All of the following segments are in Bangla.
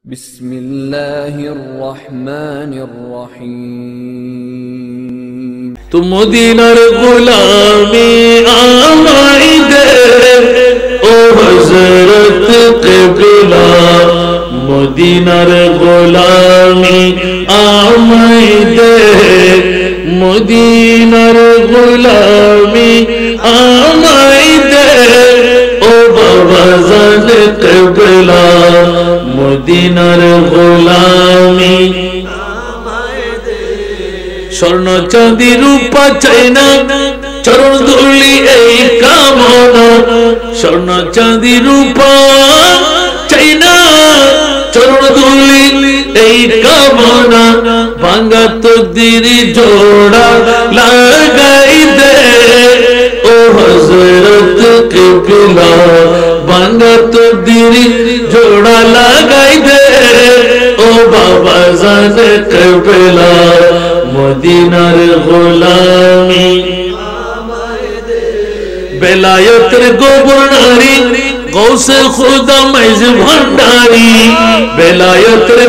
বিসমিল্লাহির রহমানির রহিম। তু মদিনার গোলামি আমায় দে ও হযরত কিবলা, মদিনার গোলামি আমায় দে, মদিনার গোলামি আমায় দে ও বাবা জান কিবলা, মদিনার গোলামি আমায় দে। স্বর্ণ চাঁদি রূপা চাই না, চরণ ধুলি এই কামনা, স্বর্ণ চাঁদি রূপা চাই না, চরণ ধুলি এই কামনা, ভাঙা তকদির জোড়া লাগাই দে ও হযরত কিবলা, ভাঙা তকদির জোড়া লাগাই দে ও বাবা জান কিবলা, মদিনার গোলামি আমায় দে। বেলায়েতের গভর্নরি গৌসে খুদা মাইজ ভান্ডারি, বেলায়েতের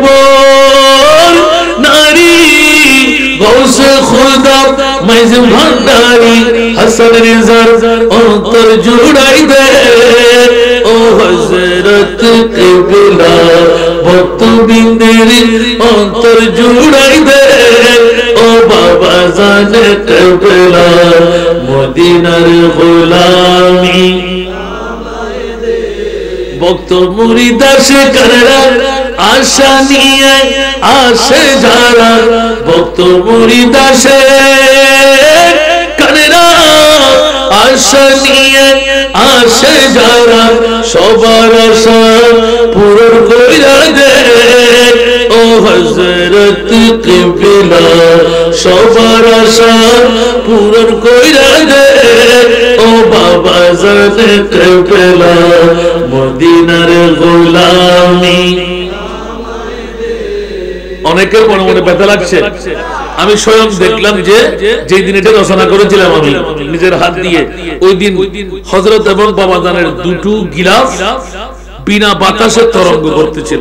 গভর্নরি গৌসে খুদা মাইজ ভান্ডারি, হাসান রেজার অন্তর জুড়াই দে ও হযরত কিবলা, ভক্তবৃন্দের অন্তর জুড়াই দে ও বাবা জান কিবলা, মদিনার গোলামি আমায় দে। ভক্ত মুরিদ আসে কারা আশা নিয়ে আসে যারা, ভক্ত মুরিদ আসে কারা আশা নিয়ে আসে যারা, সবার আশা পূরণ কইরা দে ও হযরত কিবলা, সবার আশা পূরণ কইরা দে ও বাবা জান কিবলা, মদিনার গোলামি আমায় দে। অনেকের মনে মনে ব্যথা লাগছে, আমি স্বয়ং দেখলাম যে যেই দিন এটা রচনা করেছিলাম আমি নিজের হাত দিয়ে, ওই দিন হযরত এবং বাবা জানের দুটো গিলাফ বিনা বাতাসে তরঙ্গ করতেছিল,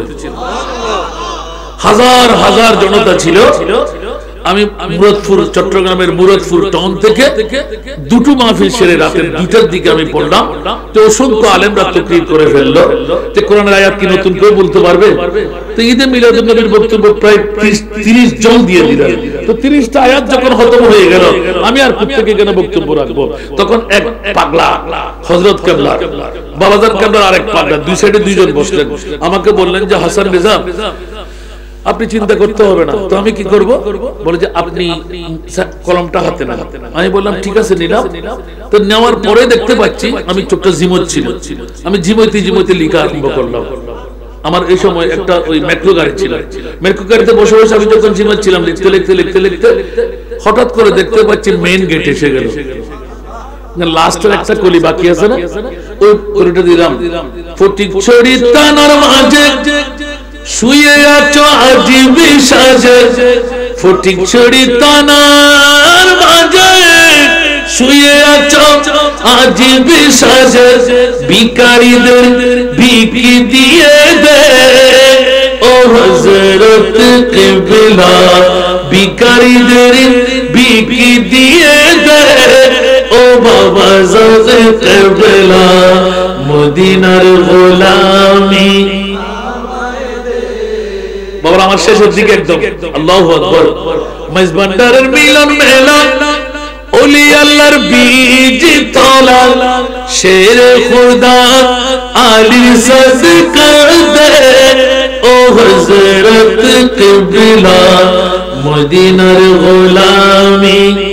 হাজার হাজার জনতা ছিল। আমি মুরাদপুর, চট্টগ্রামের মুরাদপুর টাউন থেকে দুটো মাহফিল সেরে রাতের 2টার দিকে আমি পড়লাম, তো অসংখ্য আলেমরা তাকরীর করে ফেললো যে কোরআনের আয়াত কি নতুন করে বলতে পারবে। তো ঈদে মিলাদুন নবীর বক্তব্য প্রায় 30 জন দিয়ে দিলেন। তো 30টা আয়াত যখন খতম হয়ে গেল, আমি আর প্রত্যেকে কেন বক্তব্য রাখবো, তখন এক পাগলা হযরত কিবলা, বাবাজান কিবলার আরেক পাগলা, দুই সাইডে দুইজন বসলেন। আমাকে বললেন যে হাসান রেজা, আপনি চিন্তা করতে হবে না। তো আমি কি করব? বলে যে আপনি কলমটা হাতে না। আমি বললাম ঠিক আছে নিলাম। তো নেওয়ার পরে দেখতে পাচ্ছি আমি চোখটা জিমত ছিল, আমি জিমতে লেখা আরম্ভ করলাম। আমার এই সময় একটা ওই মেট্রো গাড়ি ছিল, মেট্রো গাড়িতে বসে বসে আমি যখন জিমত ছিলাম লিখতে হঠাৎ করে দেখতে পাচ্ছি মেইন গেট এসে গেল। লাস্টের একটা কলি বাকি আছে না, ওই কলিটা দিলাম। ফটিকছড়ি থানার মাঝে শুয়ে আছো আজিব সাজে, ফটিকছড়ি থানার মাঝে শুয়ে আছো আজিব সাজে, ভিখারিদের ভিকি দিয়ে দে ও হযরত কিবলা, ভিখারিদের ভিকি দিয়ে দে ও বাবা জান কিবলা, মদিনার গোলামি। বাবা আমার শেষের দিকে একদম আল্লাহু আকবার, মাইজবান্ডারের মিলন মেলা, ওলি আল্লাহর বীজ তলা, শেরে খুদা আলী সাদকা দে ও হযরত কিবলা, মদিনার গোলামি